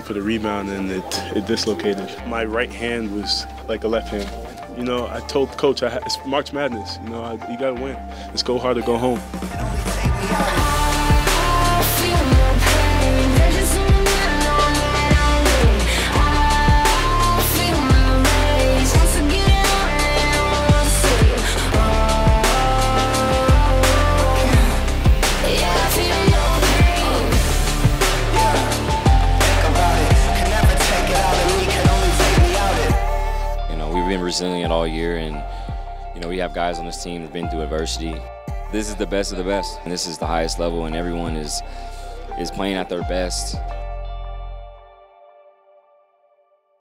for the rebound and it dislocated. My right hand was like a left hand. You know, I told Coach, it's March Madness. You know, you got to win. Let's go hard or go home. We've been resilient all year, and we have guys on this team that have been through adversity. This is the best of the best, and this is the highest level, and everyone is playing at their best.